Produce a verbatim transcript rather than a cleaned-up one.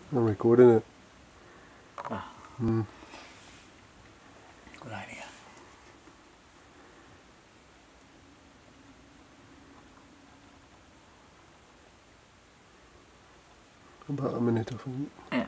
I'm recording it. Ah. Mm. Good idea. About a minute, I think. Yeah.